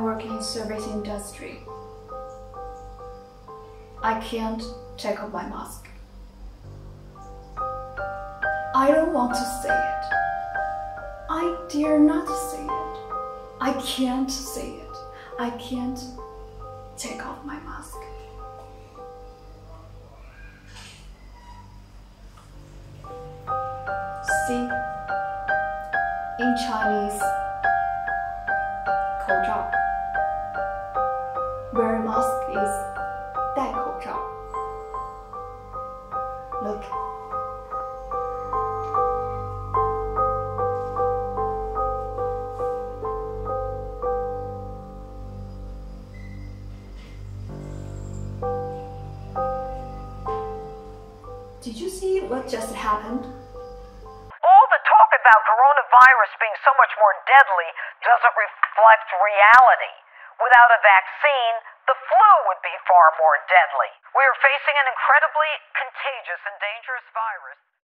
I work in service industry. I can't take off my mask. I don't want to say it. I dare not say it. I can't say it. I can't take off my mask. See, in Chinese, 口罩 wear a mask is 戴口罩 Look. Did you see what just happened? All the talk about coronavirus being so much more deadly doesn't reflect reality. Without a vaccine, the flu would be far more deadly. We are facing an incredibly contagious and dangerous virus.